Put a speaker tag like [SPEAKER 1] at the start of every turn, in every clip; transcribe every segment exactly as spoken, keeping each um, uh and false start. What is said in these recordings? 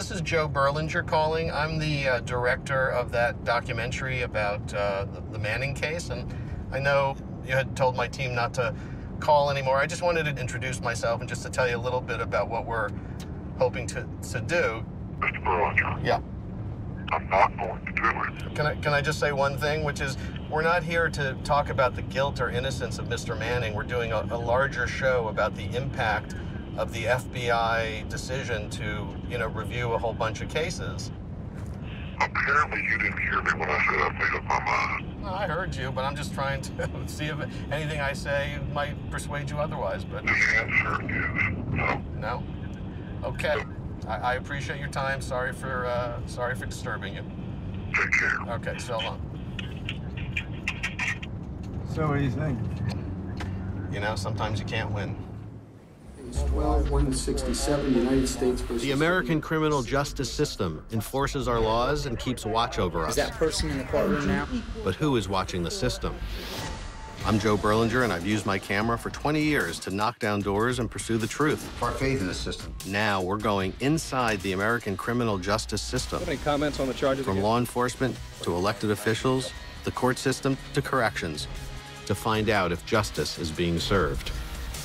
[SPEAKER 1] this is Joe Berlinger calling. I'm the uh, director of that documentary about uh, the, the Manning case, and I know you had told my team not to call anymore. I just wanted to introduce myself and just to tell you a little bit about what we're hoping to, to do.
[SPEAKER 2] Mister Berlinger.
[SPEAKER 1] Yeah.
[SPEAKER 2] I'm not going to do it.
[SPEAKER 1] Can I, can I just say one thing, which is we're not here to talk about the guilt or innocence of Mister Manning. We're doing a, a larger show about the impact of the F B I decision to, you know, review a whole bunch of cases.
[SPEAKER 2] Apparently you didn't hear me when I said I made up my mind.
[SPEAKER 1] Well, I heard you, but I'm just trying to see if anything I say might persuade you otherwise. But
[SPEAKER 2] The answer is no.
[SPEAKER 1] No? Okay. I, I appreciate your time. Sorry for uh, sorry for disturbing you.
[SPEAKER 2] Take care.
[SPEAKER 1] Okay, so long.
[SPEAKER 3] So what do you think?
[SPEAKER 1] You know, sometimes you can't win.
[SPEAKER 4] twelve one sixty-seven, United States versus...
[SPEAKER 1] The American criminal justice system enforces our laws and keeps watch over us.
[SPEAKER 5] Is that person in the courtroom now?
[SPEAKER 1] But who is watching the system? I'm Joe Berlinger, and I've used my camera for twenty years to knock down doors and pursue the truth.
[SPEAKER 6] Our faith in the system.
[SPEAKER 1] Now we're going inside the American criminal justice system.
[SPEAKER 7] Any comments on the charges?
[SPEAKER 1] From
[SPEAKER 7] again?
[SPEAKER 1] law enforcement to elected officials, the court system to corrections, to find out if justice is being served.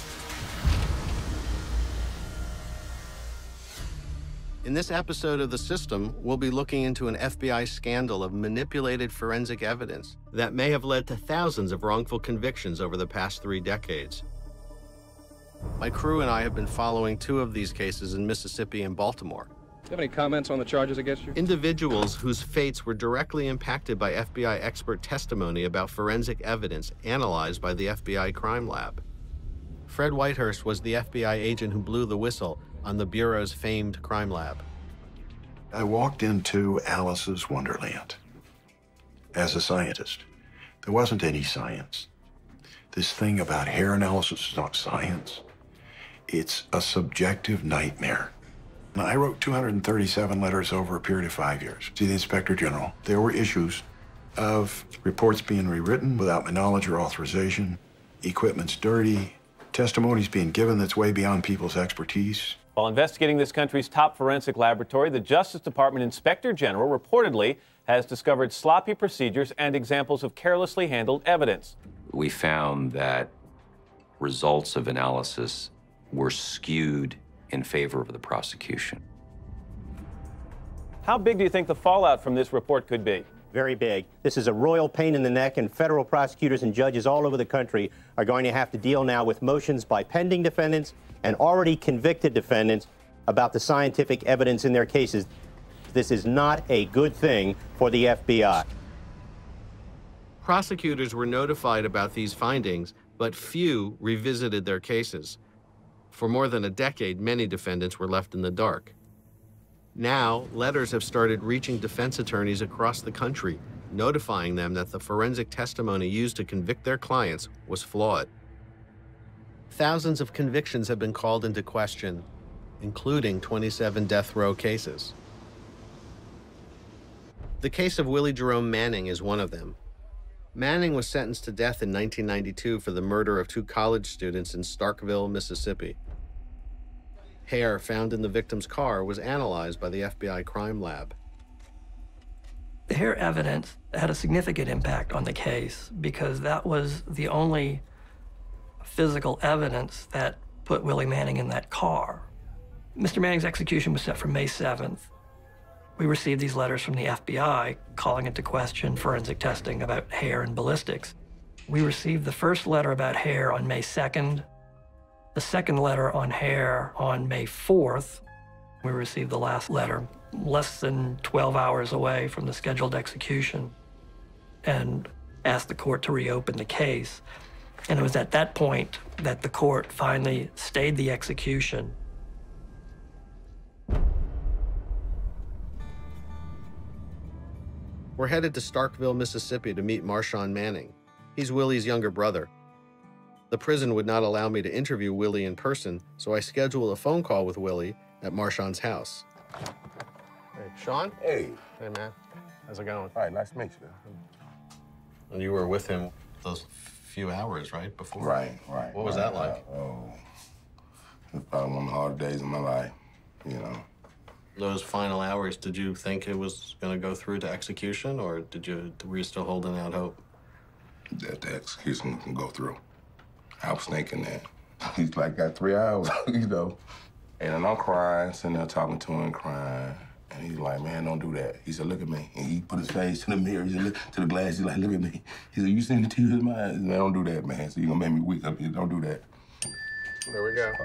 [SPEAKER 1] In this episode of The System, we'll be looking into an F B I scandal of manipulated forensic evidence that may have led to thousands of wrongful convictions over the past three decades. My crew and I have been following two of these cases in Mississippi and Baltimore.
[SPEAKER 7] Do you have any comments on the charges against you?
[SPEAKER 1] Individuals whose fates were directly impacted by F B I expert testimony about forensic evidence analyzed by the F B I crime lab. Fred Whitehurst was the F B I agent who blew the whistle on the Bureau's famed crime lab.
[SPEAKER 6] I walked into Alice's Wonderland as a scientist. There wasn't any science. This thing about hair analysis is not science. It's a subjective nightmare. And I wrote two hundred thirty-seven letters over a period of five years to the Inspector General. There were issues of reports being rewritten without my knowledge or authorization, equipment's dirty, testimonies being given that's way beyond people's expertise.
[SPEAKER 8] While investigating this country's top forensic laboratory, the Justice Department Inspector General reportedly has discovered sloppy procedures and examples of carelessly handled evidence.
[SPEAKER 9] We found that results of analysis were skewed in favor of the prosecution.
[SPEAKER 8] How big do you think the fallout from this report could be?
[SPEAKER 10] Very big. This is a royal pain in the neck, and federal prosecutors and judges all over the country are going to have to deal now with motions by pending defendants and already convicted defendants about the scientific evidence in their cases. This is not a good thing for the F B I.
[SPEAKER 1] Prosecutors were notified about these findings, but few revisited their cases. For more than a decade, many defendants were left in the dark. Now, letters have started reaching defense attorneys across the country, notifying them that the forensic testimony used to convict their clients was flawed. Thousands of convictions have been called into question, including twenty-seven death row cases. The case of Willie Jerome Manning is one of them. Manning was sentenced to death in nineteen ninety-two for the murder of two college students in Starkville, Mississippi. Hair found in the victim's car was analyzed by the F B I crime lab.
[SPEAKER 11] The hair evidence had a significant impact on the case because that was the only physical evidence that put Willie Manning in that car. Mister Manning's execution was set for May seventh. We received these letters from the F B I calling into question forensic testing about hair and ballistics. We received the first letter about hair on May second, the second letter on hair on May fourth. We received the last letter less than twelve hours away from the scheduled execution and asked the court to reopen the case. And it was at that point that the court finally stayed the execution.
[SPEAKER 1] We're headed to Starkville, Mississippi to meet Marshawn Manning. He's Willie's younger brother. The prison would not allow me to interview Willie in person, so I scheduled a phone call with Willie at Marshawn's house. Hey, Sean?
[SPEAKER 12] Hey.
[SPEAKER 1] Hey, man. How's it going?
[SPEAKER 12] All right, nice to meet you.
[SPEAKER 1] And you were with him those few hours, right, before?
[SPEAKER 12] Right, right.
[SPEAKER 1] What was
[SPEAKER 12] right,
[SPEAKER 1] that like?
[SPEAKER 12] Uh, oh, it was probably one of the hardest days of my life, you know.
[SPEAKER 1] Those final hours, did you think it was going to go through to execution, or did you, were you still holding out hope?
[SPEAKER 3] That the execution can go through. I was thinking that. He's like, got three hours, you know. And then I'm crying, sitting there talking to him, crying. And he's like, man, don't do that. He said, look at me. And he put his face to the mirror, he said, look, to the glass. He's like, look at me. He said, you seen the tears in my eyes? Man, don't do that, man. So you're gonna make me weak up here. Don't do that.
[SPEAKER 1] There we go.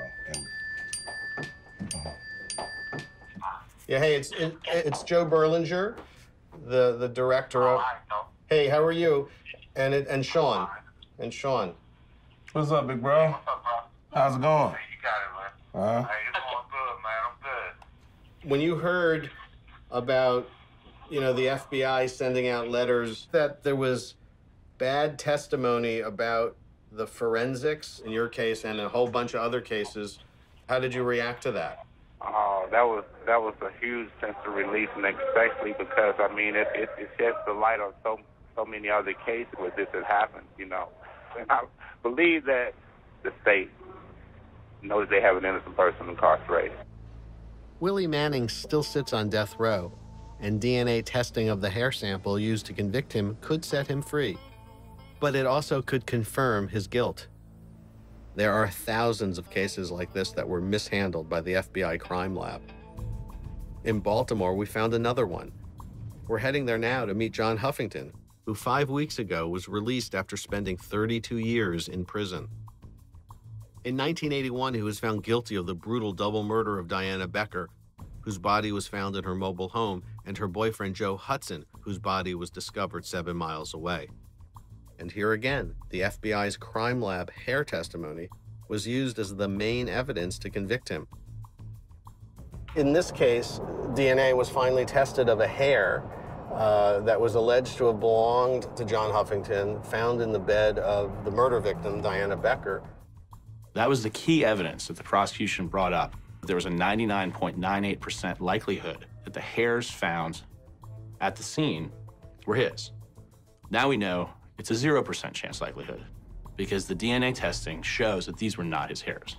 [SPEAKER 1] Yeah, hey, it's it, it's Joe Berlinger, the the director of. Hey, how are you? And it, and Sean, and Sean.
[SPEAKER 3] What's up, big bro? What's up, bro? How's it going?
[SPEAKER 2] Hey, you got it, man.
[SPEAKER 3] Huh?
[SPEAKER 2] Hey, it's going good, man. I'm good.
[SPEAKER 1] When you heard about, you know, the F B I sending out letters that there was bad testimony about the forensics in your case and a whole bunch of other cases, how did you react to that?
[SPEAKER 2] Oh, that was that was a huge sense of relief, and especially because I mean it it, it sheds the light on so so many other cases where this has happened, you know. And I believe that the state knows they have an innocent person incarcerated.
[SPEAKER 1] Willie Manning still sits on death row, and D N A testing of the hair sample used to convict him could set him free. But it also could confirm his guilt. There are thousands of cases like this that were mishandled by the F B I crime lab. In Baltimore, we found another one. We're heading there now to meet John Huffington, who five weeks ago was released after spending thirty-two years in prison. In nineteen eighty-one, he was found guilty of the brutal double murder of Diana Becker, whose body was found in her mobile home, and her boyfriend Joe Hudson, whose body was discovered seven miles away. And here again, the F B I's crime lab hair testimony was used as the main evidence to convict him. In this case, D N A was finally tested of a hair uh, that was alleged to have belonged to John Huffington, found in the bed of the murder victim, Diana Becker.
[SPEAKER 5] That was the key evidence that the prosecution brought up. There was a ninety-nine point nine eight percent likelihood that the hairs found at the scene were his. Now we know it's a zero percent chance likelihood because the D N A testing shows that these were not his hairs.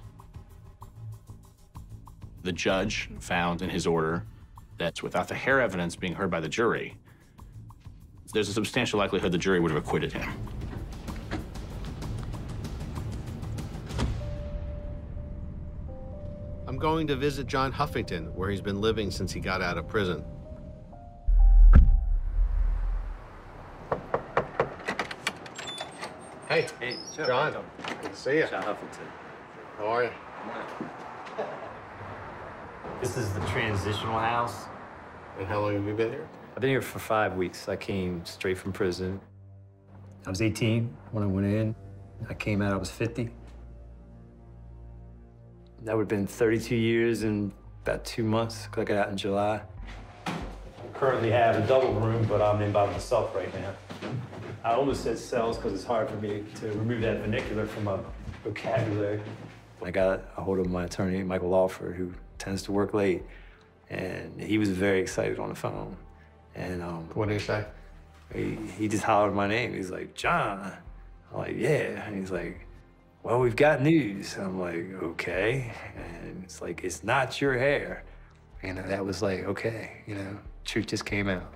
[SPEAKER 5] The judge found in his order that without the hair evidence being heard by the jury, there's a substantial likelihood the jury would have acquitted him.
[SPEAKER 1] I'm going to visit John Huffington, where he's been living since he got out of prison. Hey,
[SPEAKER 12] Hey, Joe.
[SPEAKER 1] John. Good to see you.
[SPEAKER 12] John Huffington.
[SPEAKER 1] How are you?
[SPEAKER 12] This is the transitional house.
[SPEAKER 1] And how long have you been here?
[SPEAKER 12] I've been here for five weeks. I came straight from prison. I was eighteen when I went in. I came out, I was fifty. That would have been thirty-two years and about two months, because I got out in July. I currently have a double room, but I'm in by myself right now. I almost said cells because it's hard for me to remove that vernacular from my vocabulary. I got a hold of my attorney, Michael Lawford, who tends to work late, and he was very excited on the phone. And um,
[SPEAKER 1] what did he say?
[SPEAKER 12] He, he just hollered my name. He's like, John. I'm like, yeah. And he's like, well, we've got news. I'm like, okay. And it's like, it's not your hair. And that was like, okay, you know, truth just came out.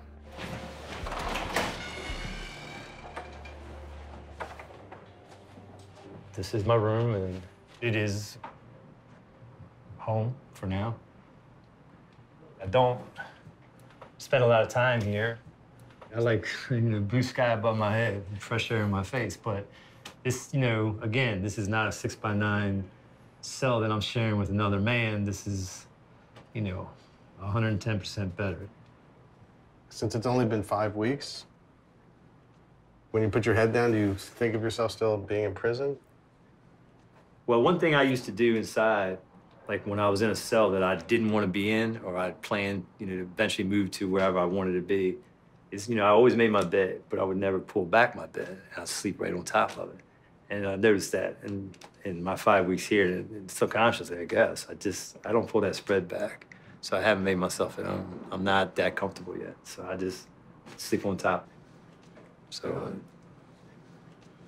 [SPEAKER 12] This is my room, and it is home for now. I don't spend a lot of time here. I like, you know, blue sky above my head, and fresh air in my face, but this, you know, again, this is not a six by nine cell that I'm sharing with another man. This is, you know, one hundred ten percent better.
[SPEAKER 1] Since it's only been five weeks, when you put your head down, do you think of yourself still being in prison?
[SPEAKER 12] Well, one thing I used to do inside, like when I was in a cell that I didn't want to be in, or I'd planned, you know, to eventually move to wherever I wanted to be, is, you know, I always made my bed, but I would never pull back my bed. I'd sleep right on top of it. And I noticed that in, in my five weeks here, and, and subconsciously, I guess, I just, I don't pull that spread back. So I haven't made myself at home. I'm not that comfortable yet. So I just sleep on top. So uh,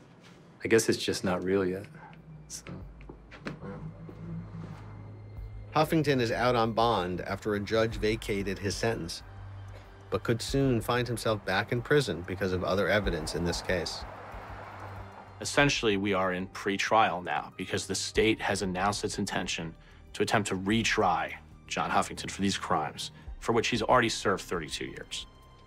[SPEAKER 12] I guess it's just not real yet. So.
[SPEAKER 1] Huffington is out on bond after a judge vacated his sentence, but could soon find himself back in prison because of other evidence in this case.
[SPEAKER 5] Essentially, we are in pre-trial now because the state has announced its intention to attempt to retry John Huffington for these crimes, for which he's already served thirty-two years.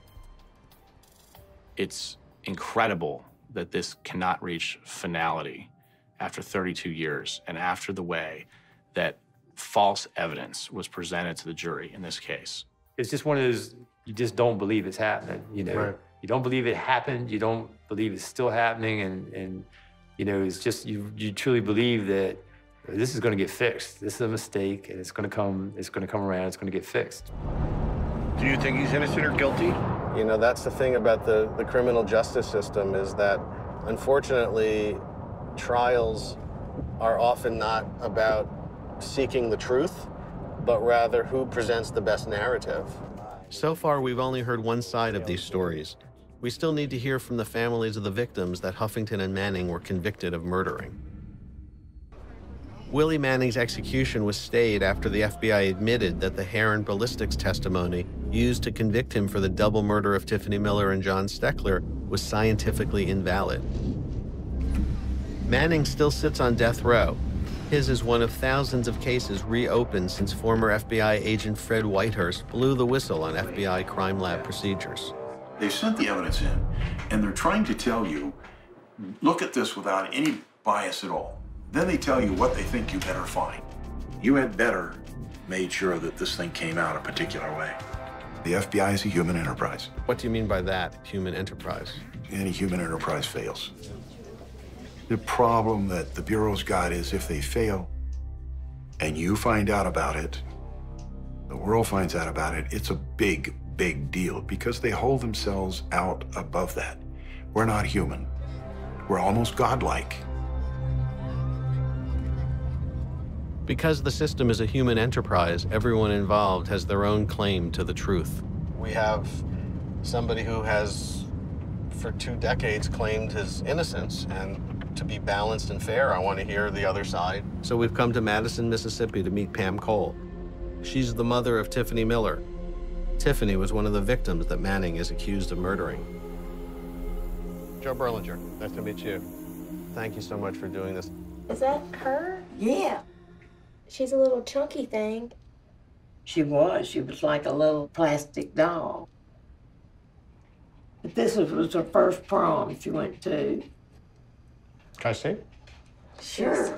[SPEAKER 5] It's incredible that this cannot reach finality after thirty-two years and after the way that false evidence was presented to the jury in this case.
[SPEAKER 12] It's just one of those, you just don't believe it's happening, you know?
[SPEAKER 1] Right.
[SPEAKER 12] You don't believe it happened, you don't believe it's still happening, and, and you know, it's just, you, you truly believe that this is gonna get fixed. This is a mistake, and it's gonna come, it's gonna come around, it's gonna get fixed.
[SPEAKER 6] Do you think he's innocent or guilty?
[SPEAKER 1] You know, that's the thing about the, the criminal justice system is that, unfortunately, trials are often not about seeking the truth, but rather who presents the best narrative. So far, we've only heard one side of these stories. We still need to hear from the families of the victims that Huffington and Manning were convicted of murdering. Willie Manning's execution was stayed after the F B I admitted that the hair and ballistics testimony used to convict him for the double murder of Tiffany Miller and John Steckler was scientifically invalid. Manning still sits on death row. His is one of thousands of cases reopened since former F B I agent Fred Whitehurst blew the whistle on F B I crime lab procedures.
[SPEAKER 6] They've sent the evidence in, and they're trying to tell you, look at this without any bias at all. Then they tell you what they think you better find. You had better made sure that this thing came out a particular way. The F B I is a human enterprise.
[SPEAKER 1] What do you mean by that, human enterprise?
[SPEAKER 6] Any human enterprise fails. The problem that the Bureau's got is if they fail and you find out about it, the world finds out about it, it's a big, big deal because they hold themselves out above that. We're not human. We're almost godlike.
[SPEAKER 1] Because the system is a human enterprise, everyone involved has their own claim to the truth. We have somebody who has, for two decades, claimed his innocence, and to be balanced and fair, I want to hear the other side. So we've come to Madison, Mississippi to meet Pam Cole. She's the mother of Tiffany Miller. Tiffany was one of the victims that Manning is accused of murdering. Joe Berlinger, nice to meet you. Thank you so much for doing this.
[SPEAKER 13] Is that her? Yeah. She's a little chunky thing.
[SPEAKER 14] She was. She was like a little plastic doll. But this was her first prom she went to.
[SPEAKER 1] Can I see?
[SPEAKER 14] Sure.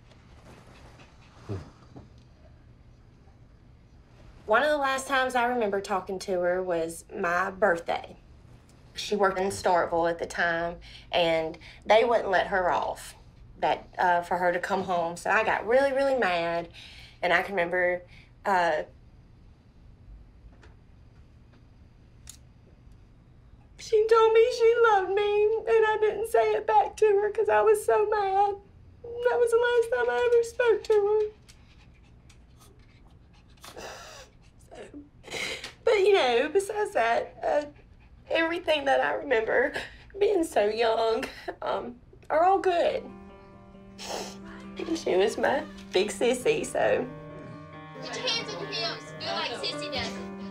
[SPEAKER 13] One of the last times I remember talking to her was my birthday. She worked in Starkville at the time, and they wouldn't let her off that uh, for her to come home. So I got really, really mad, and I can remember uh, she told me she loved me, and I didn't say it back to her because I was so mad. That was the last time I ever spoke to her. So, but, you know, besides that, uh, everything that I remember being so young um, are all good. She was my big sissy, so.
[SPEAKER 15] Put your hands on your hips. Do it like Sissy does.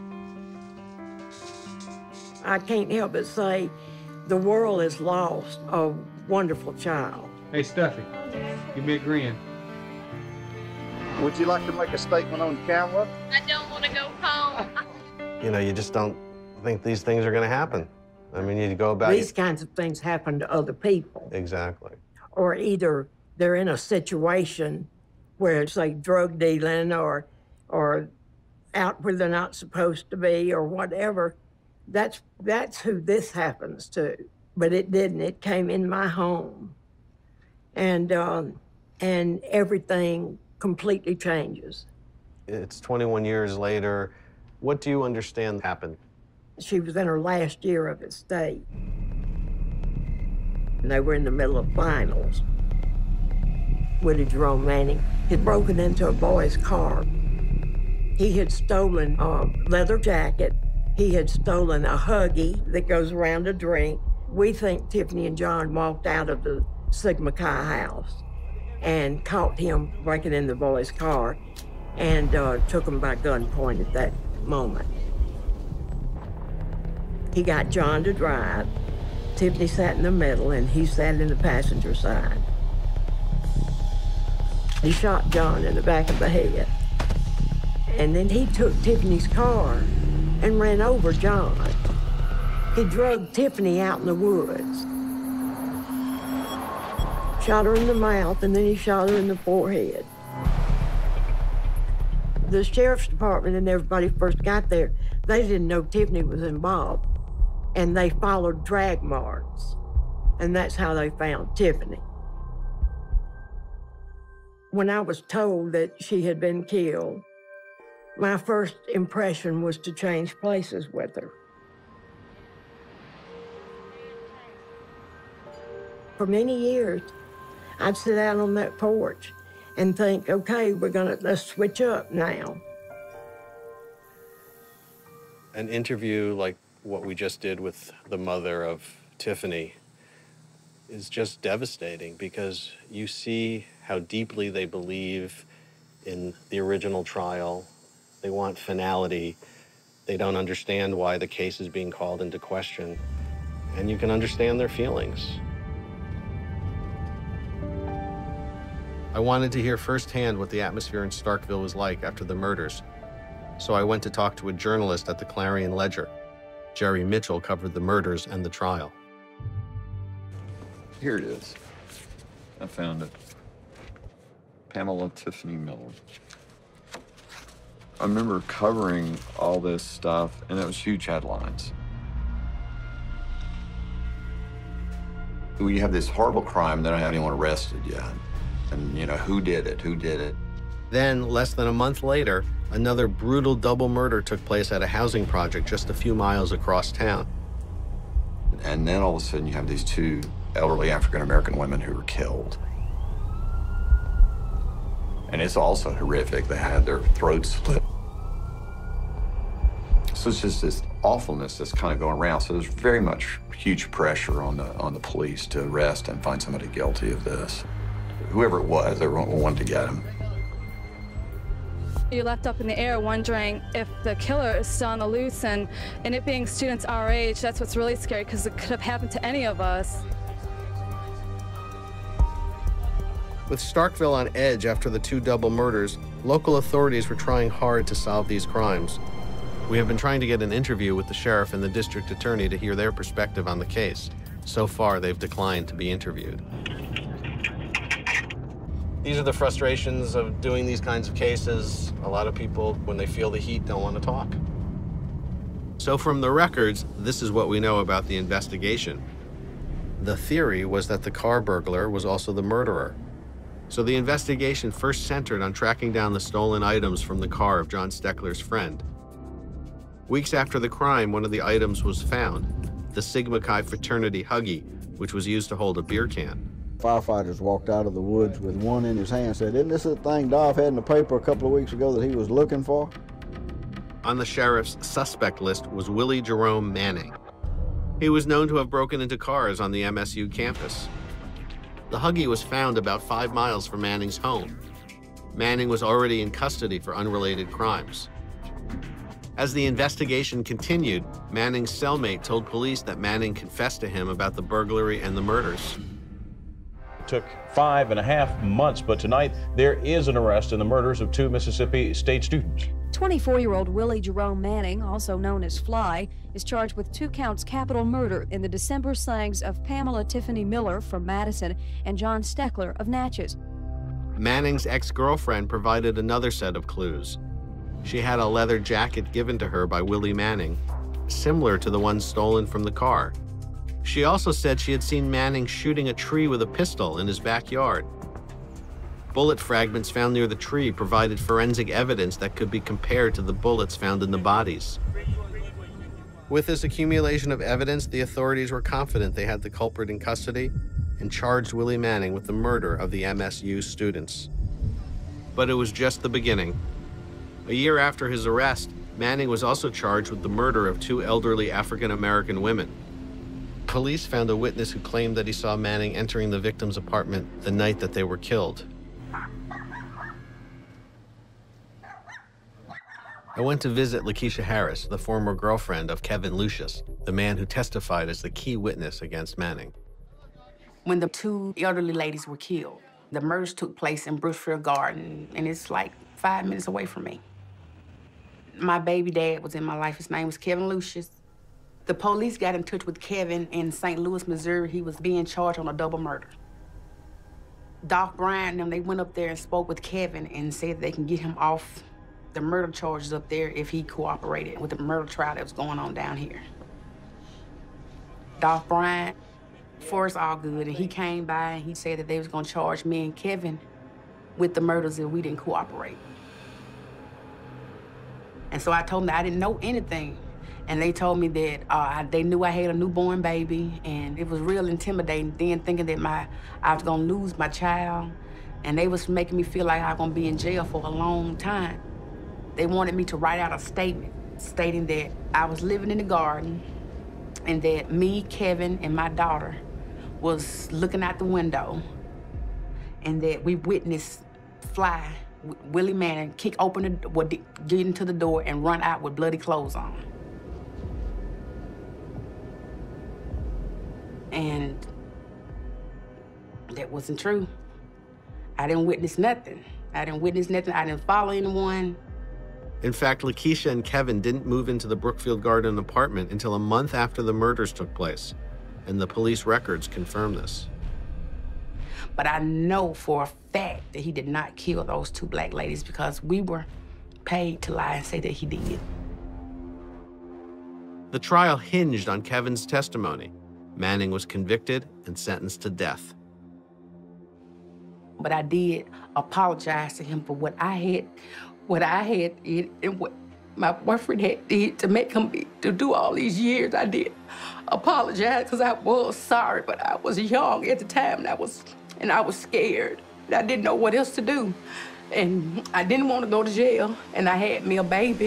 [SPEAKER 14] I can't help but say the world has lost a wonderful child.
[SPEAKER 7] Hey, Steffi, give me a grin.
[SPEAKER 16] Would you like to make a statement on camera?
[SPEAKER 15] I don't want to go home.
[SPEAKER 1] You know, you just don't think these things are going to happen. I mean, you go about
[SPEAKER 14] These kinds of things happen to other people.
[SPEAKER 1] Exactly.
[SPEAKER 14] Or either they're in a situation where it's like drug dealing or, or out where they're not supposed to be or whatever. That's, that's who this happens to. But it didn't. It came in my home. And, um, and everything completely changes.
[SPEAKER 1] It's twenty-one years later. What do you understand happened?
[SPEAKER 14] She was in her last year of the state. And they were in the middle of finals. Willie Jerome Manning had broken into a boy's car. He had stolen a leather jacket. He had stolen a Huggy that goes around a drink. We think Tiffany and John walked out of the Sigma Chi house and caught him breaking in the boy's car. and uh, took him by gunpoint at that moment. He got John to drive. Tiffany sat in the middle, and he sat in the passenger side. He shot John in the back of the head. And then he took Tiffany's car and ran over John. He drugged Tiffany out in the woods. Shot her in the mouth, and then he shot her in the forehead. The sheriff's department and everybody first got there, they didn't know Tiffany was involved. And they followed drag marks. And that's how they found Tiffany. When I was told that she had been killed, my first impression was to change places with her. For many years, I'd sit out on that porch and think, okay, we're gonna, let's switch up now.
[SPEAKER 1] An interview like what we just did with the mother of Tiffany is just devastating because you see how deeply they believe in the original trial. They want finality. They don't understand why the case is being called into question. And you can understand their feelings. I wanted to hear firsthand what the atmosphere in Starkville was like after the murders. So I went to talk to a journalist at the Clarion Ledger. Jerry Mitchell covered the murders and the trial.
[SPEAKER 17] Here it is. I found it. Pamela Tiffany Miller. I remember covering all this stuff, and it was huge headlines.
[SPEAKER 6] We have this horrible crime, they don't have anyone arrested yet. And, you know, who did it? Who did it?
[SPEAKER 1] Then, less than a month later, another brutal double murder took place at a housing project just a few miles across town.
[SPEAKER 6] And then all of a sudden you have these two elderly African-American women who were killed. And it's also horrific. They had their throats slit. So it's just this awfulness that's kind of going around. So there's very much huge pressure on the, on the police to arrest and find somebody guilty of this. Whoever it was, everyone wanted to get him.
[SPEAKER 18] You're left up in the air wondering if the killer is still on the loose, and, and it being students our age, that's what's really scary because it could have happened to any of us.
[SPEAKER 1] With Starkville on edge after the two double murders, local authorities were trying hard to solve these crimes. We have been trying to get an interview with the sheriff and the district attorney to hear their perspective on the case. So far, they've declined to be interviewed. These are the frustrations of doing these kinds of cases. A lot of people, when they feel the heat, don't want to talk. So from the records, this is what we know about the investigation. The theory was that the car burglar was also the murderer. So the investigation first centered on tracking down the stolen items from the car of John Steckler's friend. Weeks after the crime, one of the items was found, the Sigma Chi fraternity Huggy, which was used to hold a beer can.
[SPEAKER 19] Firefighters walked out of the woods with one in his hand and said, isn't this the thing Dov had in the paper a couple of weeks ago that he was looking for?
[SPEAKER 1] On the sheriff's suspect list was Willie Jerome Manning. He was known to have broken into cars on the M S U campus. The Huggy was found about five miles from Manning's home. Manning was already in custody for unrelated crimes. As the investigation continued, Manning's cellmate told police that Manning confessed to him about the burglary and the murders.
[SPEAKER 20] It took five and a half months, but tonight there is an arrest in the murders of two Mississippi State students.
[SPEAKER 21] twenty-four-year-old Willie Jerome Manning, also known as Fly, is charged with two counts capital murder in the December slayings of Pamela Tiffany Miller from Madison and John Steckler of Natchez.
[SPEAKER 1] Manning's ex-girlfriend provided another set of clues. She had a leather jacket given to her by Willie Manning, similar to the one stolen from the car. She also said she had seen Manning shooting a tree with a pistol in his backyard. Bullet fragments found near the tree provided forensic evidence that could be compared to the bullets found in the bodies. With this accumulation of evidence, the authorities were confident they had the culprit in custody and charged Willie Manning with the murder of the M S U students. But it was just the beginning. A year after his arrest, Manning was also charged with the murder of two elderly African-American women. Police found a witness who claimed that he saw Manning entering the victim's apartment the night that they were killed. I went to visit Lakeisha Harris, the former girlfriend of Kevin Lucius, the man who testified as the key witness against Manning.
[SPEAKER 4] When the two elderly ladies were killed, the murders took place in Brookfield Garden, and it's like five minutes away from me. My baby dad was in my life. His name was Kevin Lucius. The police got in touch with Kevin in Saint Louis, Missouri. He was being charged on a double murder. Doc Bryant and them, they went up there and spoke with Kevin and said they can get him off the murder charges up there if he cooperated with the murder trial that was going on down here. Doc Bryant, for us all good, and he came by and he said that they was gonna charge me and Kevin with the murders if we didn't cooperate. And so I told them that I didn't know anything. And they told me that uh, they knew I had a newborn baby, and it was real intimidating then, thinking that my I was gonna lose my child, and they was making me feel like I was gonna be in jail for a long time. They wanted me to write out a statement stating that I was living in the garden and that me, Kevin, and my daughter was looking out the window, and that we witnessed Fly, Willie Manning, kick open the, well, get into the door and run out with bloody clothes on. And that wasn't true. I didn't witness nothing. I didn't witness nothing. I didn't follow anyone.
[SPEAKER 1] In fact, Lakeisha and Kevin didn't move into the Brookfield Garden apartment until a month after the murders took place, and the police records confirm this.
[SPEAKER 4] But I know for a fact that he did not kill those two black ladies because we were paid to lie and say that he did.
[SPEAKER 1] The trial hinged on Kevin's testimony. Manning was convicted and sentenced to death.
[SPEAKER 4] But I did apologize to him for what I had, what I had did and what my boyfriend had did to make him be, to do all these years. I did apologize because I was sorry, but I was young at the time and I was, and I was scared. I didn't know what else to do. And I didn't want to go to jail, and I had me a baby.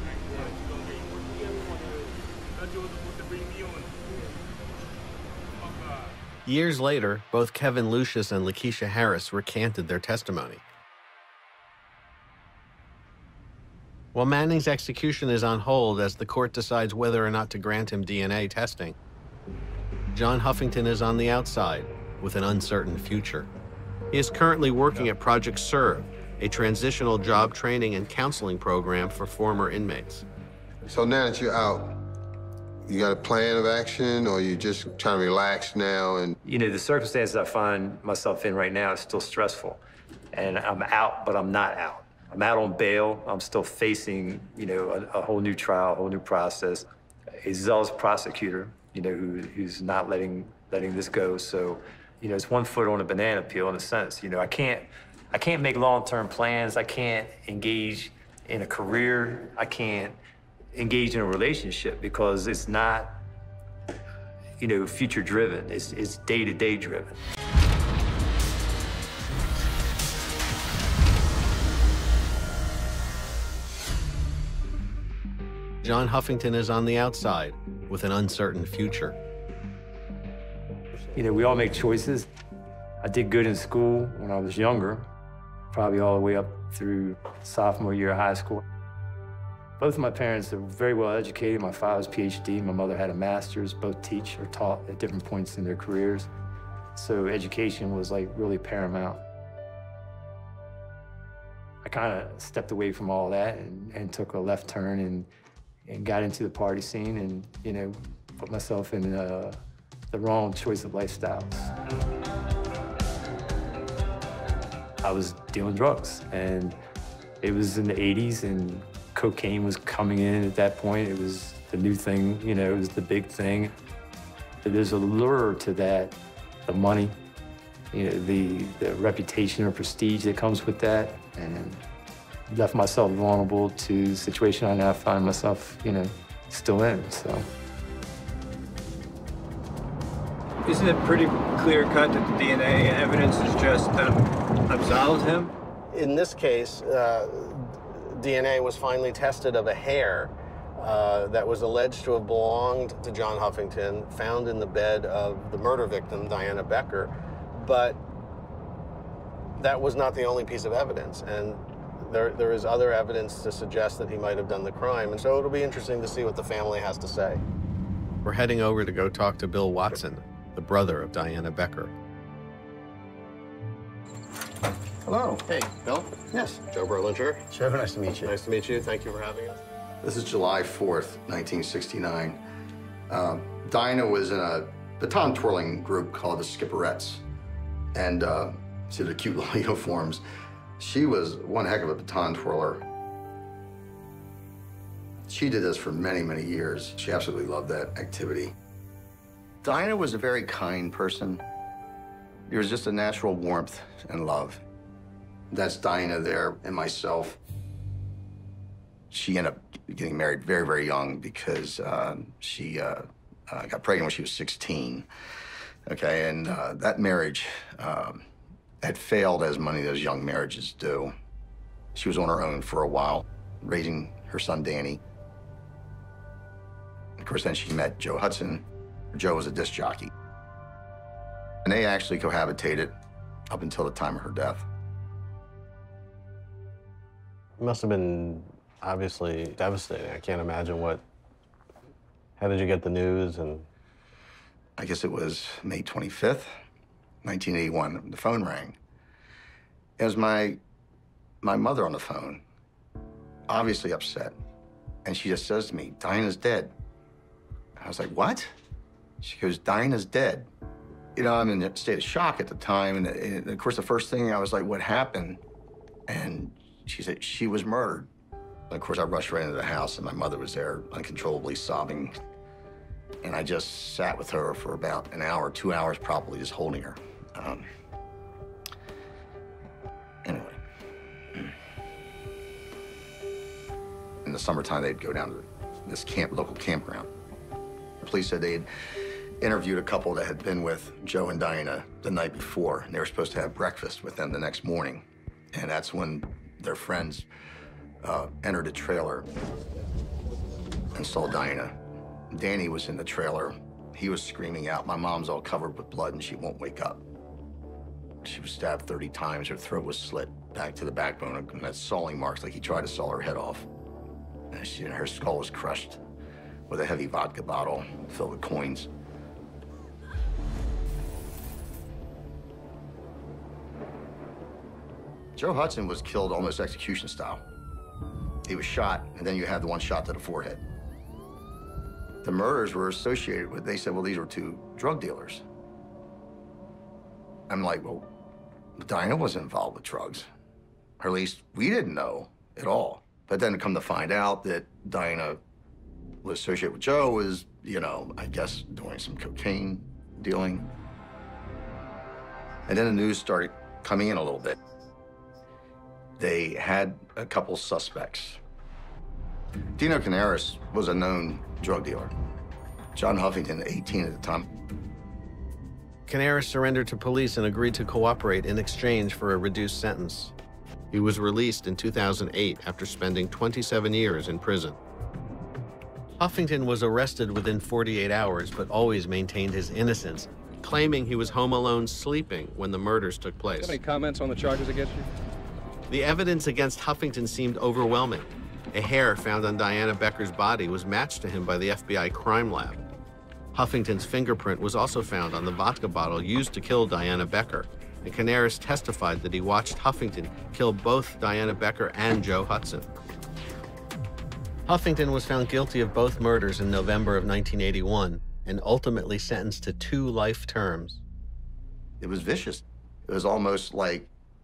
[SPEAKER 1] Years later, both Kevin Lucius and Lakeisha Harris recanted their testimony. While Manning's execution is on hold as the court decides whether or not to grant him D N A testing, John Huffington is on the outside with an uncertain future. He is currently working at Project SERVE, a transitional job training and counseling program for former inmates.
[SPEAKER 22] So now that you're out, you got a plan of action, or you just trying to relax now? And
[SPEAKER 12] you know, the circumstances I find myself in right now is still stressful, and I'm out, but I'm not out. I'm out on bail. I'm still facing, you know, a, a whole new trial, a whole new process. A zealous prosecutor, you know, who, who's not letting letting this go. So, you know, it's one foot on a banana peel in a sense. You know, I can't I can't make long-term plans. I can't engage in a career. I can't engage in a relationship because it's not, you know, future driven. It's it's day-to-day driven.
[SPEAKER 1] John Huffington is on the outside with an uncertain future.
[SPEAKER 12] You know, we all make choices. I did good in school when I was younger, probably all the way up through sophomore year of high school. Both of my parents are very well educated. My father's P H D, my mother had a master's. Both teach or taught at different points in their careers. So education was like really paramount. I kind of stepped away from all that and, and took a left turn and, and got into the party scene and, you know, put myself in uh, the wrong choice of lifestyles. I was dealing drugs, and it was in the eighties, and cocaine was coming in at that point. It was the new thing, you know, it was the big thing. There's a lure to that, the money, you know, the, the reputation or prestige that comes with that, and left myself vulnerable to the situation I now find myself, you know, still in, so.
[SPEAKER 23] Isn't it pretty clear cut that the D N A evidence has just uh, absolved him?
[SPEAKER 1] In this case, uh, D N A was finally tested of a hair uh, that was alleged to have belonged to John Huffington, found in the bed of the murder victim, Diana Becker. But that was not the only piece of evidence. And There, there is other evidence to suggest that he might have done the crime, and so it'll be interesting to see what the family has to say. We're heading over to go talk to Bill Watson, the brother of Diana Becker.
[SPEAKER 8] Hello.
[SPEAKER 1] Hey, Bill.
[SPEAKER 8] Yes.
[SPEAKER 1] Joe Berlinger.
[SPEAKER 8] Joe, nice to meet you.
[SPEAKER 1] Nice to meet you. Thank you for having us.
[SPEAKER 8] This is July fourth, nineteen sixty-nine. Uh, Dinah was in a baton twirling group called the Skipperettes. And uh, see the cute little uniforms. She was one heck of a baton twirler. She did this for many, many years. She absolutely loved that activity. Dinah was a very kind person. There was just a natural warmth and love. That's Dinah there and myself. She ended up getting married very, very young because uh, she uh, uh, got pregnant when she was sixteen. Okay, and uh, that marriage um, had failed, as many of those young marriages do. She was on her own for a while, raising her son, Danny. Of course, then she met Joe Hudson. Joe was a disc jockey. And they actually cohabitated up until the time of her death.
[SPEAKER 1] It must have been obviously devastating. I can't imagine what... How did you get the news and...
[SPEAKER 8] I guess it was May twenty-fifth, nineteen eighty-one. The phone rang. It was my, my mother on the phone, obviously upset. And she just says to me, Dinah's dead. I was like, what? She goes, Dinah's dead. You know, I'm in a state of shock at the time. And, and of course, the first thing I was like, what happened? And she said, she was murdered. And of course, I rushed right into the house, and my mother was there uncontrollably sobbing. And I just sat with her for about an hour, two hours probably, just holding her. Um, anyway. In the summertime, they'd go down to this camp, local campground. The police said they had interviewed a couple that had been with Joe and Diana the night before, and they were supposed to have breakfast with them the next morning. And that's when their friends uh, entered a trailer and saw Diana. Danny was in the trailer. He was screaming out, my mom's all covered with blood and she won't wake up. She was stabbed thirty times. Her throat was slit back to the backbone, and that's sawing marks like he tried to saw her head off. And she, her skull was crushed with a heavy vodka bottle filled with coins. Joe Hudson was killed almost execution style. He was shot, and then you had the one shot to the forehead. The murders were associated with, they said, well, these were two drug dealers. I'm like, well, Dinah wasn't involved with drugs. Or at least we didn't know at all. But then to come to find out that Dinah was associated with Joe was, you know, I guess doing some cocaine dealing. And then the news started coming in a little bit. They had a couple suspects. Dino Canaris was a known drug dealer. John Huffington, eighteen at the time.
[SPEAKER 1] Canaris surrendered to police and agreed to cooperate in exchange for a reduced sentence. He was released in two thousand eight after spending twenty-seven years in prison. Huffington was arrested within forty-eight hours, but always maintained his innocence, claiming he was home alone sleeping when the murders took place.
[SPEAKER 9] Do you have any comments on the charges against you?
[SPEAKER 1] The evidence against Huffington seemed overwhelming. A hair found on Diana Becker's body was matched to him by the F B I crime lab. Huffington's fingerprint was also found on the vodka bottle used to kill Diana Becker, and Canaris testified that he watched Huffington kill both Diana Becker and Joe Hudson. Huffington was found guilty of both murders in November of nineteen eighty-one and ultimately sentenced to two life terms.
[SPEAKER 8] It was vicious. It was almost like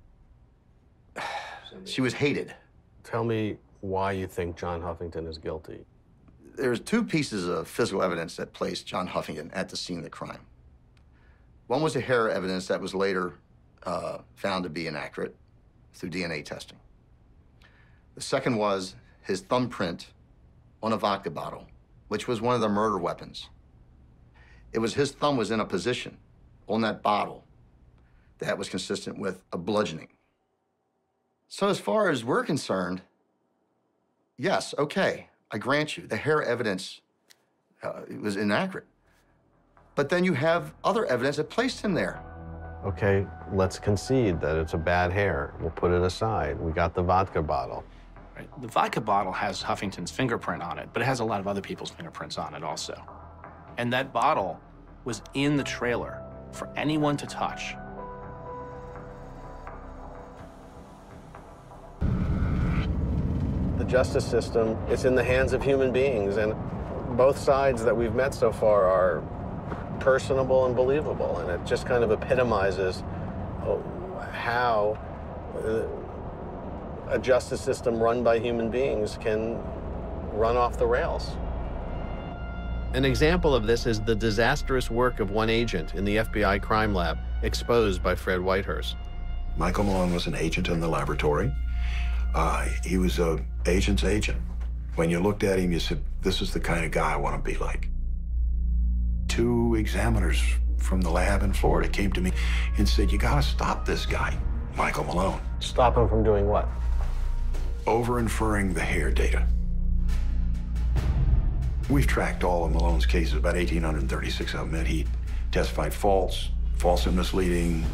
[SPEAKER 8] she was hated.
[SPEAKER 1] Tell me why you think John Huffington is guilty.
[SPEAKER 8] There's two pieces of physical evidence that placed John Huffington at the scene of the crime. One was the hair evidence that was later uh, found to be inaccurate through D N A testing. The second was his thumbprint on a vodka bottle, which was one of the murder weapons. It was his thumb was in a position on that bottle that was consistent with a bludgeoning. So as far as we're concerned, yes, okay, I grant you, the hair evidence uh, was inaccurate. But then you have other evidence that placed him there.
[SPEAKER 1] Okay, let's concede that it's a bad hair. We'll put it aside. We got the vodka bottle.
[SPEAKER 5] Right. The vodka bottle has Huffington's fingerprint on it, but it has a lot of other people's fingerprints on it also. And that bottle was in the trailer for anyone to touch.
[SPEAKER 1] The justice system is in the hands of human beings, and both sides that we've met so far are personable and believable, and it just kind of epitomizes how a justice system run by human beings can run off the rails. An example of this is the disastrous work of one agent in the F B I crime lab, exposed by Fred Whitehurst.
[SPEAKER 6] Michael Malone was an agent in the laboratory. Uh, he was a agent's agent. When you looked at him, you said, this is the kind of guy I want to be like. Two examiners from the lab in Florida came to me and said, you got to stop this guy, Michael Malone.
[SPEAKER 1] Stop him from doing what?
[SPEAKER 6] Over-inferring the hair data. We've tracked all of Malone's cases, about one thousand eight hundred thirty-six of them, that he testified false, false and misleading.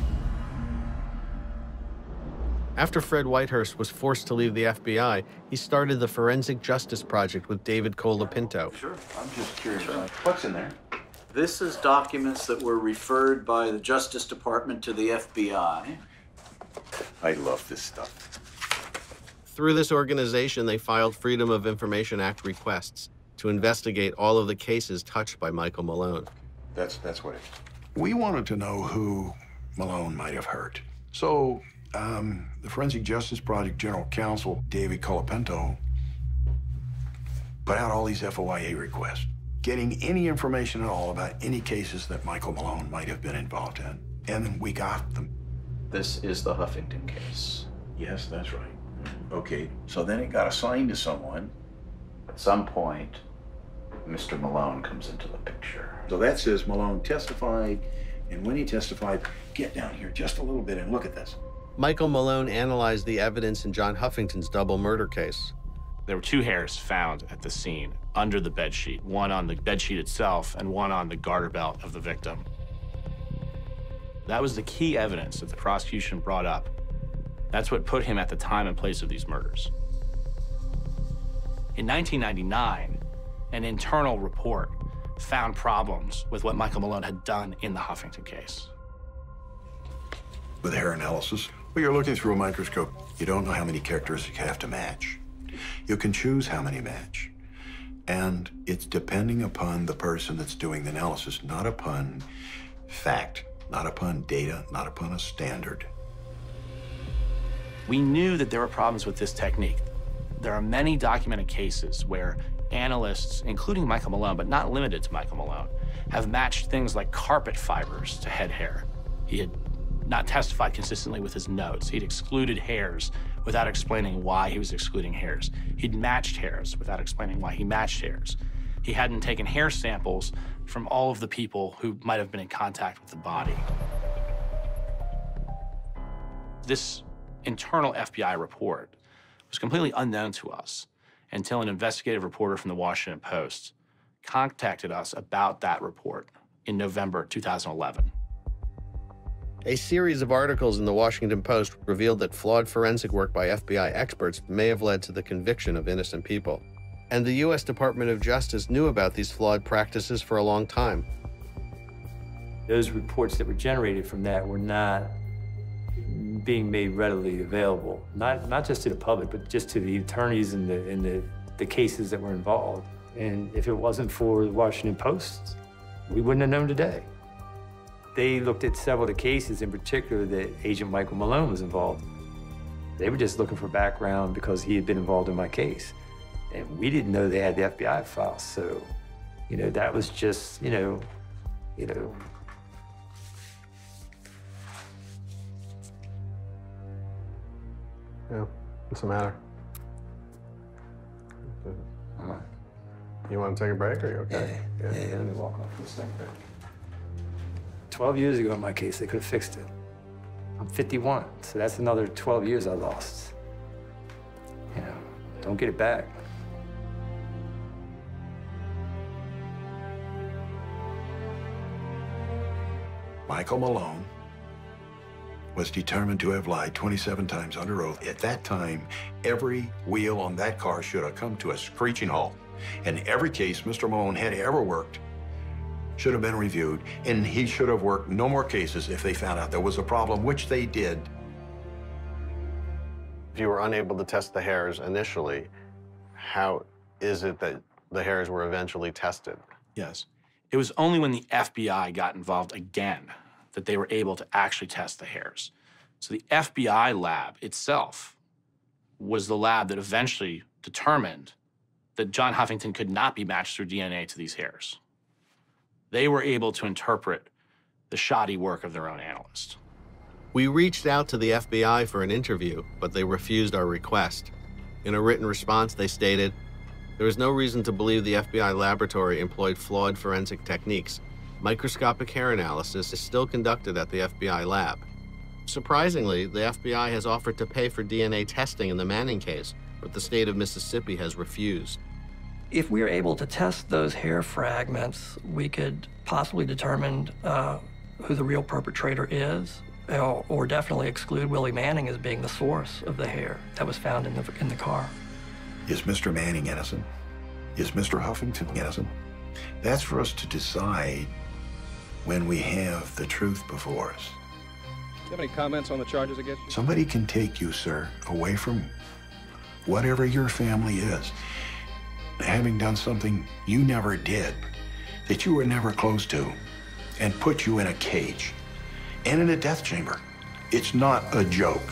[SPEAKER 1] After Fred Whitehurst was forced to leave the F B I, he started the Forensic Justice Project with David Colapinto.
[SPEAKER 3] Sure, I'm just curious. Sure. What's in there? This is documents that were referred by the Justice Department to the F B I.
[SPEAKER 6] I love this stuff.
[SPEAKER 1] Through this organization, they filed Freedom of Information Act requests to investigate all of the cases touched by Michael Malone.
[SPEAKER 6] That's, that's what it is. We wanted to know who Malone might have hurt. So, um, the Forensic Justice Project General Counsel, David Colapinto, put out all these F O I A requests, getting any information at all about any cases that Michael Malone might have been involved in. And then we got them.
[SPEAKER 3] This is the Huffington case.
[SPEAKER 6] Yes, that's right. Okay, so then it got assigned to someone.
[SPEAKER 3] At some point, Mister Malone comes into the picture.
[SPEAKER 6] So that says Malone testified, and when he testified, get down here just a little bit and look at this.
[SPEAKER 1] Michael Malone analyzed the evidence in John Huffington's double murder case.
[SPEAKER 5] There were two hairs found at the scene under the bedsheet, one on the bedsheet itself and one on the garter belt of the victim. That was the key evidence that the prosecution brought up. That's what put him at the time and place of these murders. In nineteen ninety-nine, an internal report found problems with what Michael Malone had done in the Huffington case.
[SPEAKER 6] With hair analysis, well, you're looking through a microscope. You don't know how many characteristics you have to match. You can choose how many match. And it's depending upon the person that's doing the analysis, not upon fact, not upon data, not upon a standard.
[SPEAKER 5] We knew that there were problems with this technique. There are many documented cases where analysts, including Michael Malone, but not limited to Michael Malone, have matched things like carpet fibers to head hair. He had not testified consistently with his notes. He'd excluded hairs without explaining why he was excluding hairs. He'd matched hairs without explaining why he matched hairs. He hadn't taken hair samples from all of the people who might have been in contact with the body. This internal F B I report was completely unknown to us until an investigative reporter from the Washington Post contacted us about that report in November two thousand eleven.
[SPEAKER 1] A series of articles in the Washington Post revealed that flawed forensic work by F B I experts may have led to the conviction of innocent people. And the U S Department of Justice knew about these flawed practices for a long time.
[SPEAKER 12] Those reports that were generated from that were not being made readily available, not not just to the public, but just to the attorneys and the in the, the cases that were involved. And if it wasn't for the Washington Post, we wouldn't have known today. They looked at several of the cases, in particular that Agent Michael Malone was involved. They were just looking for background because he had been involved in my case. And we didn't know they had the F B I files, so, you know, that was just, you know, you know.
[SPEAKER 1] Yeah, what's the matter?
[SPEAKER 12] Uh,
[SPEAKER 1] You want to take a break, or are you okay?
[SPEAKER 12] Yeah, yeah, yeah, let me walk off for a second. twelve years ago in my case, they could have fixed it. I'm fifty-one, so that's another twelve years I lost. You know, don't get it back.
[SPEAKER 6] Michael Malone was determined to have lied twenty-seven times under oath. At that time, every wheel on that car should have come to a screeching halt. And every case Mister Malone had ever worked should have been reviewed, and he should have worked no more cases if they found out there was a problem, which they did.
[SPEAKER 1] If you were unable to test the hairs initially, how is it that the hairs were eventually tested?
[SPEAKER 5] Yes. It was only when the F B I got involved again that they were able to actually test the hairs. So the F B I lab itself was the lab that eventually determined that John Huffington could not be matched through D N A to these hairs. They were able to interpret the shoddy work of their own analyst.
[SPEAKER 1] We reached out to the F B I for an interview, but they refused our request. In a written response, they stated, "There is no reason to believe the F B I laboratory employed flawed forensic techniques. Microscopic hair analysis is still conducted at the F B I lab." Surprisingly, the F B I has offered to pay for D N A testing in the Manning case, but the state of Mississippi has refused.
[SPEAKER 2] If we were able to test those hair fragments, we could possibly determine uh, who the real perpetrator is, or, or definitely exclude Willie Manning as being the source of the hair that was found in the, in the car.
[SPEAKER 6] Is Mister Manning innocent? Is Mister Huffington innocent? That's for us to decide when we have the truth before us.
[SPEAKER 9] Do you have any comments on the charges against you?
[SPEAKER 6] Somebody can take you, sir, away from whatever your family is, having done something you never did, that you were never close to, and put you in a cage and in a death chamber. It's not a joke.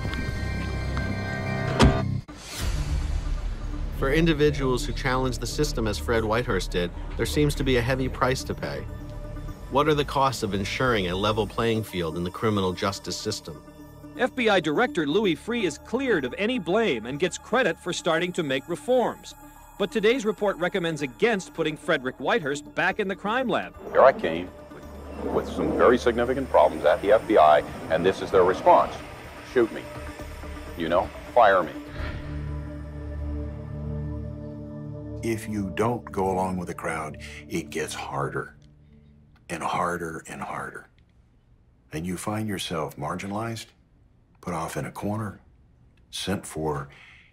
[SPEAKER 1] For individuals who challenge the system as Fred Whitehurst did, there seems to be a heavy price to pay. What are the costs of ensuring a level playing field in the criminal justice system?
[SPEAKER 10] F B I Director Louis Freeh is cleared of any blame and gets credit for starting to make reforms. But today's report recommends against putting Frederick Whitehurst back in the crime lab.
[SPEAKER 20] Here I came with some very significant problems at the F B I, and this is their response. Shoot me. You know, fire me.
[SPEAKER 6] If you don't go along with the crowd, it gets harder and harder and harder. And you find yourself marginalized, put off in a corner, sent for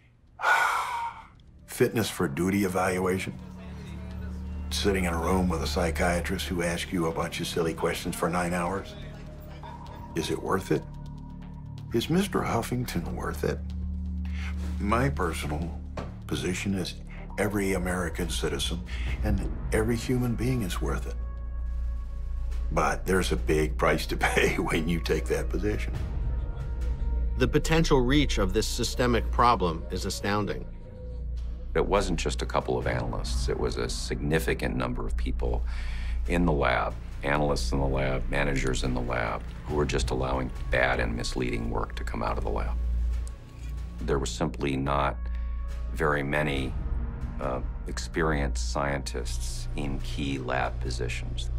[SPEAKER 6] fitness for duty evaluation, sitting in a room with a psychiatrist who asks you a bunch of silly questions for nine hours. Is it worth it? Is Mister Huffington worth it? My personal position is every American citizen and every human being is worth it. But there's a big price to pay when you take that position.
[SPEAKER 1] The potential reach of this systemic problem is astounding.
[SPEAKER 11] It wasn't just a couple of analysts. It was a significant number of people in the lab, analysts in the lab, managers in the lab, who were just allowing bad and misleading work to come out of the lab. There were simply not very many uh, experienced scientists in key lab positions.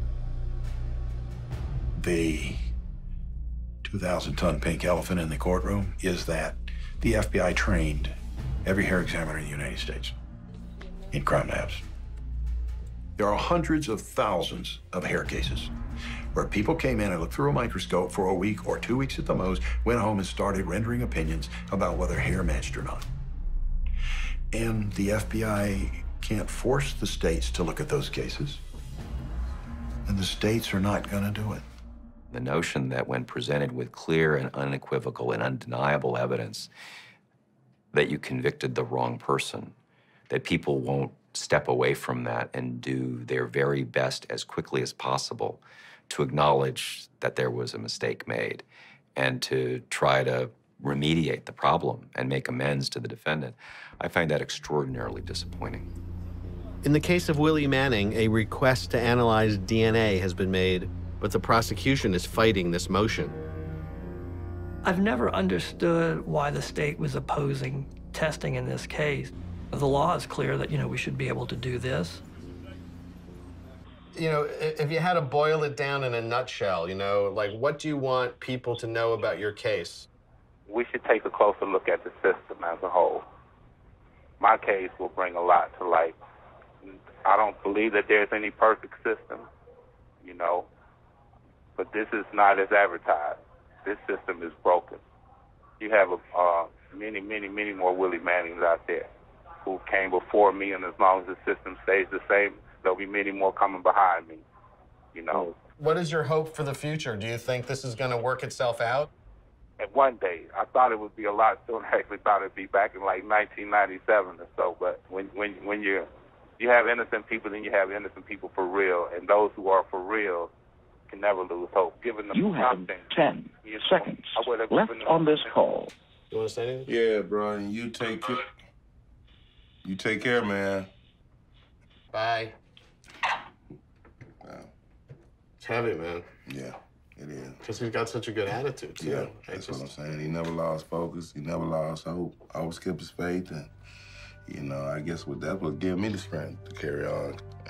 [SPEAKER 6] The two thousand ton pink elephant in the courtroom is that the F B I trained every hair examiner in the United States in crime labs. There are hundreds of thousands of hair cases where people came in and looked through a microscope for a week or two weeks at the most, went home and started rendering opinions about whether hair matched or not. And the F B I can't force the states to look at those cases, and the states are not going to do it.
[SPEAKER 11] The notion that when presented with clear and unequivocal and undeniable evidence that you convicted the wrong person, that people won't step away from that and do their very best as quickly as possible to acknowledge that there was a mistake made and to try to remediate the problem and make amends to the defendant. I find that extraordinarily disappointing.
[SPEAKER 1] In the case of Willie Manning, a request to analyze D N A has been made, but the prosecution is fighting this motion.
[SPEAKER 2] I've never understood why the state was opposing testing in this case. The law is clear that, you know, we should be able to do this.
[SPEAKER 1] You know, if you had to boil it down in a nutshell, you know, like, what do you want people to know about your case?
[SPEAKER 24] We should take a closer look at the system as a whole. My case will bring a lot to light. I don't believe that there's any perfect system, you know, but this is not as advertised. this system is broken. You have uh, many, many, many more Willie Mannings out there who came before me, and as long as the system stays the same, there'll be many more coming behind me, you know.
[SPEAKER 1] What is your hope for the future? Do you think this is going to work itself out?
[SPEAKER 24] And one day, I thought it would be a lot sooner. I actually thought it'd be back in like nineteen ninety-seven or so. But when when when you you have innocent people, then you have innocent people for real, and those who are for real can never lose hope. Given them
[SPEAKER 7] You have
[SPEAKER 24] something,
[SPEAKER 7] ten
[SPEAKER 24] you know,
[SPEAKER 7] seconds
[SPEAKER 24] I would have
[SPEAKER 7] left
[SPEAKER 24] given them
[SPEAKER 7] on this
[SPEAKER 24] something.
[SPEAKER 7] call.
[SPEAKER 1] You want to say anything?
[SPEAKER 13] Yeah, bro, and you take care. You take care, man.
[SPEAKER 1] Bye.
[SPEAKER 13] Wow.
[SPEAKER 1] It's heavy, man.
[SPEAKER 13] Yeah, it is.
[SPEAKER 1] Because he's got such a good attitude, too.
[SPEAKER 13] Yeah, that's what I'm saying. He never lost focus. He never lost hope. Always kept his faith, and you know, I guess what that would give me the strength to carry on. Yeah.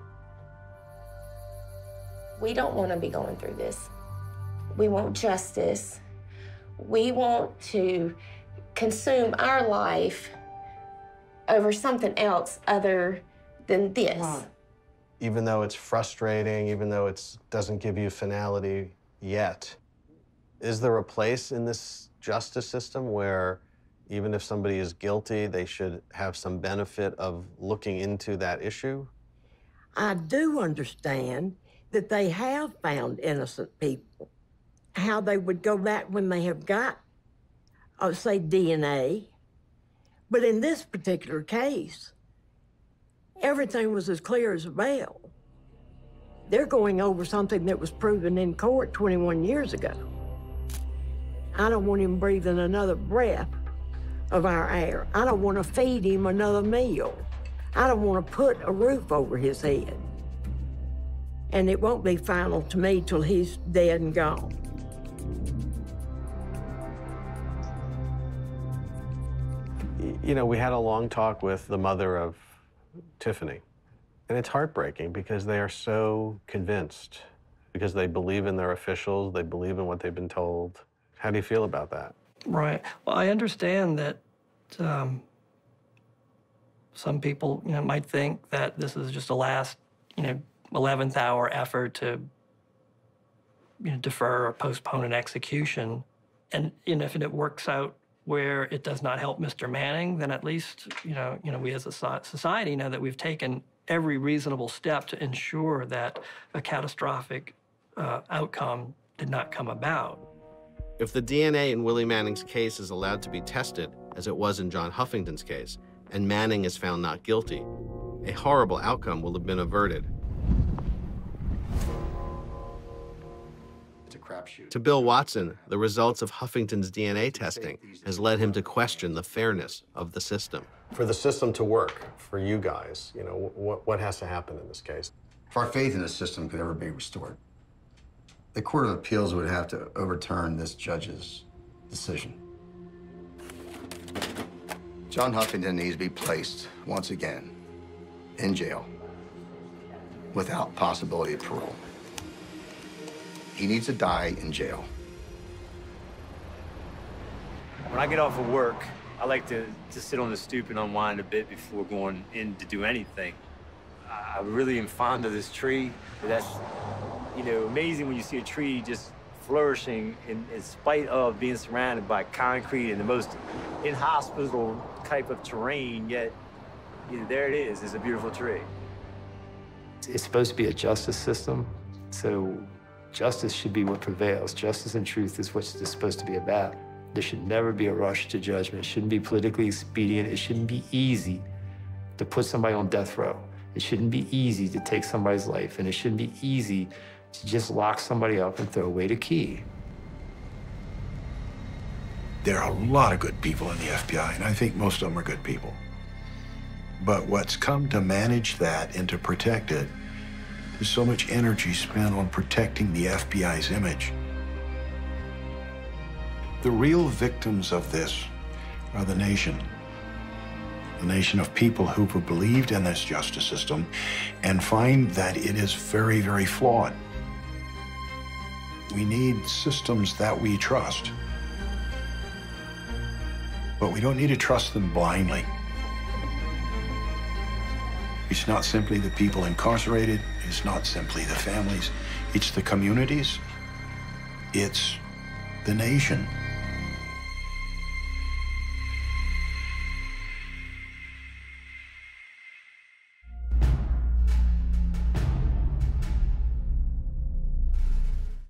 [SPEAKER 15] We don't want to be going through this. We want justice. We want to consume our life over something else other than this.
[SPEAKER 1] Even though it's frustrating, even though it doesn't give you finality yet, is there a place in this justice system where even if somebody is guilty, they should have some benefit of looking into that issue?
[SPEAKER 14] I do understand that they have found innocent people. How they would go back when they have got, uh, say, D N A. But in this particular case, everything was as clear as a bell. They're going over something that was proven in court twenty-one years ago. I don't want him breathing another breath of our air. I don't want to feed him another meal. I don't want to put a roof over his head. And it won't be final to me till he's dead and gone.
[SPEAKER 1] You know, we had a long talk with the mother of Tiffany, and it's heartbreaking because they are so convinced, because they believe in their officials, they believe in what they've been told. How do you feel about that?
[SPEAKER 2] Right. Well, I understand that um, some people, you know, might think that this is just a last, you know, eleventh hour effort to, you know, defer or postpone an execution. And, you know, if it works out where it does not help Mister Manning, then at least, you know, you know, we as a society know that we've taken every reasonable step to ensure that a catastrophic uh, outcome did not come about.
[SPEAKER 1] If the D N A in Willie Manning's case is allowed to be tested, as it was in John Huffington's case, and Manning is found not guilty, a horrible outcome will have been averted.
[SPEAKER 8] It's a crapshoot.
[SPEAKER 1] To Bill Watson, the results of Huffington's D N A testing has led him to question the fairness of the system. For the system to work, for you guys, you know, what, what has to happen in this case?
[SPEAKER 8] If our faith in the system could ever be restored, the Court of Appeals would have to overturn this judge's decision. John Huffington needs to be placed once again in jail without possibility of parole. He needs to die in jail.
[SPEAKER 12] When I get off of work, I like to, to sit on the stoop and unwind a bit before going in to do anything. I really am fond of this tree. That's, you know, amazing when you see a tree just flourishing in, in spite of being surrounded by concrete and the most inhospitable type of terrain, yet, you know, there it is. It's a beautiful tree. It's supposed to be a justice system, so justice should be what prevails. Justice and truth is what it's supposed to be about. There should never be a rush to judgment. It shouldn't be politically expedient. It shouldn't be easy to put somebody on death row. It shouldn't be easy to take somebody's life, and it shouldn't be easy to just lock somebody up and throw away the key.
[SPEAKER 6] There are a lot of good people in the F B I, and I think most of them are good people. But what's come to manage that and to protect it, there's so much energy spent on protecting the F B I's image. The real victims of this are the nation. The nation of people who have believed in this justice system and find that it is very, very flawed. We need systems that we trust. But we don't need to trust them blindly. It's not simply the people incarcerated. It's not simply the families. It's the communities. It's the nation.